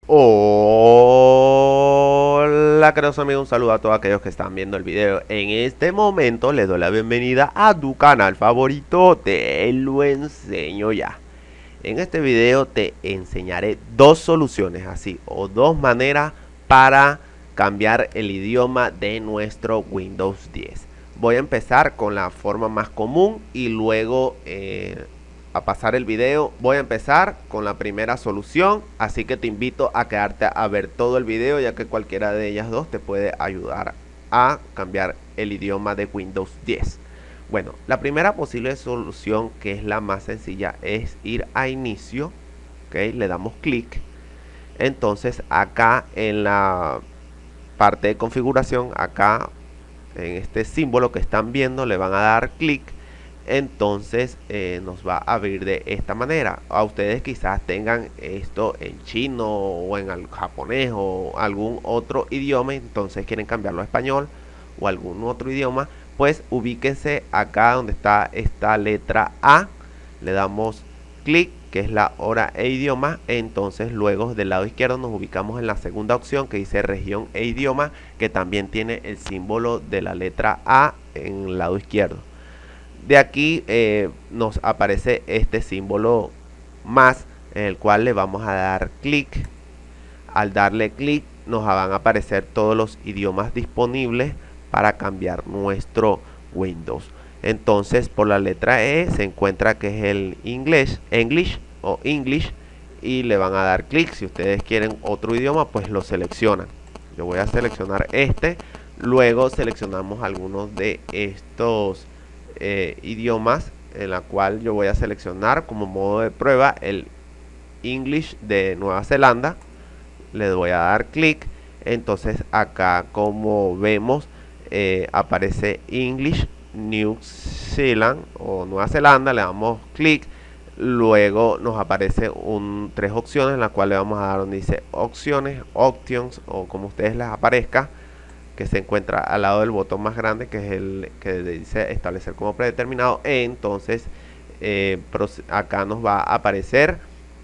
Hola queridos amigos, un saludo a todos aquellos que están viendo el video. En este momento les doy la bienvenida a tu canal favorito, Te lo enseño ya. En este video te enseñaré dos soluciones así o dos maneras para cambiar el idioma de nuestro Windows 10. Voy a empezar con la forma más común y luego a pasar el video. Voy a empezar con la primera solución, así que te invito a quedarte a ver todo el video, ya que cualquiera de ellas dos te puede ayudar a cambiar el idioma de Windows 10. Bueno, la primera posible solución, que es la más sencilla, es ir a inicio, ¿ok? Le damos clic. Entonces acá en la parte de configuración, acá en este símbolo que están viendo, le van a dar clic. Entonces nos va a abrir de esta manera. A ustedes quizás tengan esto en chino o en japonés o algún otro idioma, entonces quieren cambiarlo a español o algún otro idioma, pues ubíquense acá donde está esta letra A, le damos clic, que es la hora e idioma. Entonces luego del lado izquierdo nos ubicamos en la segunda opción que dice región e idioma, que también tiene el símbolo de la letra A en el lado izquierdo. De aquí nos aparece este símbolo más, en el cual le vamos a dar clic. Al darle clic nos van a aparecer todos los idiomas disponibles para cambiar nuestro Windows. Entonces por la letra E se encuentra que es el English o English, y le van a dar clic. Si ustedes quieren otro idioma, pues lo seleccionan. Yo voy a seleccionar este. Luego seleccionamos algunos de estos idiomas, en la cual yo voy a seleccionar como modo de prueba el English de Nueva Zelanda. Le voy a dar clic. Entonces acá, como vemos, aparece English New Zealand o Nueva Zelanda. Le damos clic. Luego nos aparece tres opciones, en la cual le vamos a dar donde dice opciones, options, o como ustedes les aparezca, que se encuentra al lado del botón más grande, que es el que dice establecer como predeterminado. Entonces acá nos va a aparecer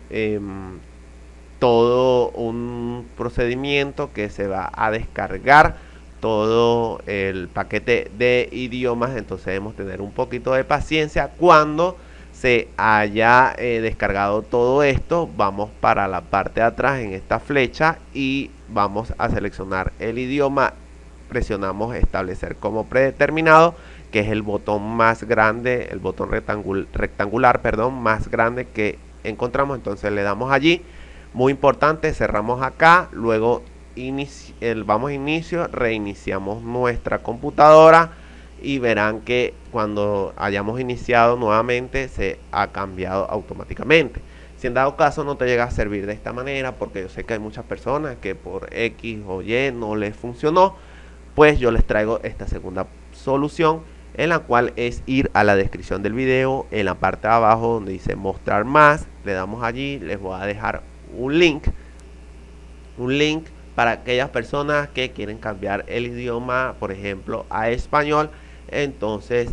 todo un procedimiento que se va a descargar todo el paquete de idiomas. Entonces debemos tener un poquito de paciencia. Cuando se haya descargado todo esto, vamos para la parte de atrás en esta flecha y vamos a seleccionar el idioma. Presionamos establecer como predeterminado, que es el botón más grande, el botón rectangular, perdón, más grande que encontramos. Entonces le damos allí. Muy importante, cerramos acá. Luego vamos a inicio, reiniciamos nuestra computadora y verán que cuando hayamos iniciado nuevamente se ha cambiado automáticamente. Si en dado caso no te llega a servir de esta manera, porque yo sé que hay muchas personas que por X o Y no les funcionó, pues yo les traigo esta segunda solución, en la cual es ir a la descripción del video. En la parte de abajo donde dice mostrar más, le damos allí. Les voy a dejar un link para aquellas personas que quieren cambiar el idioma, por ejemplo a español. Entonces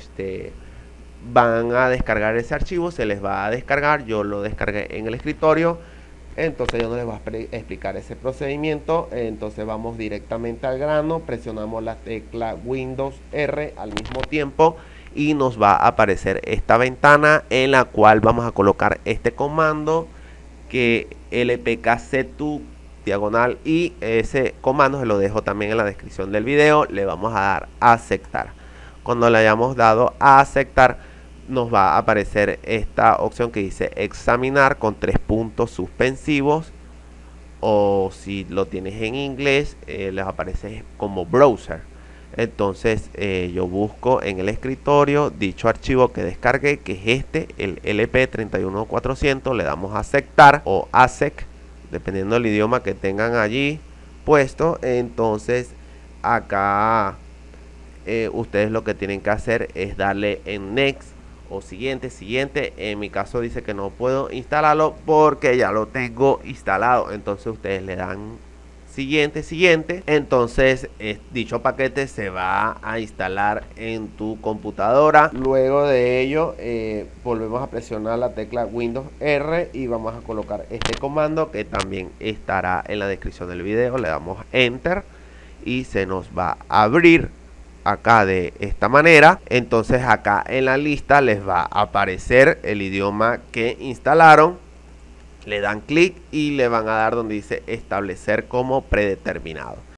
van a descargar ese archivo, se les va a descargar. Yo lo descargué en el escritorio, entonces yo no les voy a explicar ese procedimiento. Entonces vamos directamente al grano, presionamos la tecla Windows R al mismo tiempo y nos va a aparecer esta ventana, en la cual vamos a colocar este comando, que lpkz diagonal, y ese comando se lo dejo también en la descripción del video. Le vamos a dar a aceptar. Cuando le hayamos dado a aceptar, nos va a aparecer esta opción que dice examinar con 3 puntos suspensivos, o si lo tienes en inglés les aparece como browser. Entonces yo busco en el escritorio dicho archivo que descargué, que es este, el LP31400. Le damos a aceptar o ASEC, dependiendo del idioma que tengan allí puesto. Entonces acá ustedes lo que tienen que hacer es darle en next o siguiente. En mi caso dice que no puedo instalarlo porque ya lo tengo instalado. Entonces ustedes le dan siguiente. Entonces dicho paquete se va a instalar en tu computadora. Luego de ello volvemos a presionar la tecla Windows R y vamos a colocar este comando que también estará en la descripción del video. Le damos Enter y se nos va a abrir acá de esta manera. Entonces acá en la lista les va a aparecer el idioma que instalaron. Le dan clic y le van a dar donde dice establecer como predeterminado.